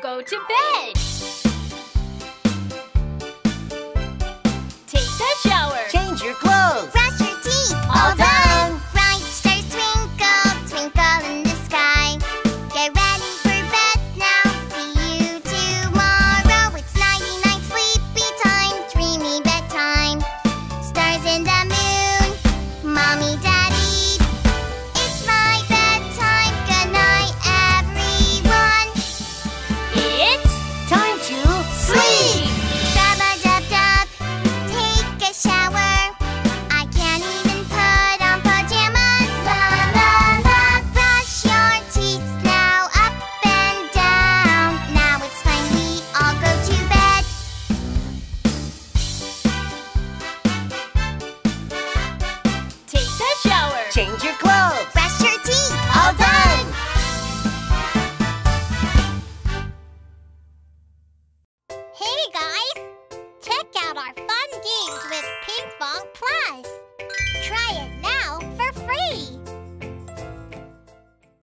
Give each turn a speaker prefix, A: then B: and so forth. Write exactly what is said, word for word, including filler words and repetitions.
A: go to bed. Take a shower.
B: Change your clothes.
C: Brush your teeth.
B: All done.
C: Bright stars twinkle, twinkle in the sky. Get ready for bed now. See you tomorrow. It's nighty night, sleepy time, dreamy bedtime. Stars in the moon, mommy, daddy. It's my bedtime. Good night, everyone.
A: It's
B: Time to
A: sleep.
C: Rub-a-dub-dub, take a shower. I can't even put on pajamas. La la la, brush your teeth now, up and down. Now it's time we all go to bed.
A: Take a shower.
B: Change your clothes.